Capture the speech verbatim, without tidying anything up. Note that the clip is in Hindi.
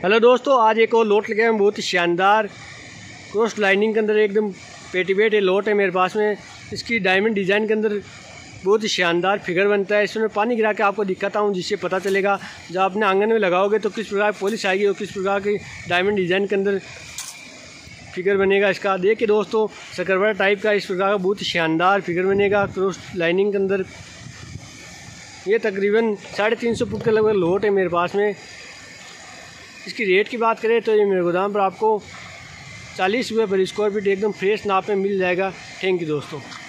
हेलो दोस्तों, आज एक और लोट लगे हैं बहुत ही शानदार क्रॉस लाइनिंग के अंदर एकदम पेटीवेट ये लोट है मेरे पास में। इसकी डायमंड डिज़ाइन के अंदर बहुत ही शानदार फिगर बनता है। इसमें पानी गिरा के आपको दिखाता हूँ जिससे पता चलेगा जब अपने आंगन में लगाओगे तो किस प्रकार पॉलिश आएगी और किस प्रकार की डायमंड डिज़ाइन के अंदर फिगर बनेगा इसका। देखिए दोस्तों, सकरवाड़ा टाइप का इस प्रकार का बहुत ही शानदार फिगर बनेगा क्रॉस लाइनिंग के अंदर। ये तकरीबन साढ़े तीन सौ फुट के लगभग लोट है मेरे पास में। इसकी रेट की बात करें तो ये मेरे गोदाम पर आपको चालीस रुपये पर स्क्वायर फीट एकदम फ्रेश नाप में मिल जाएगा। थैंक यू दोस्तों।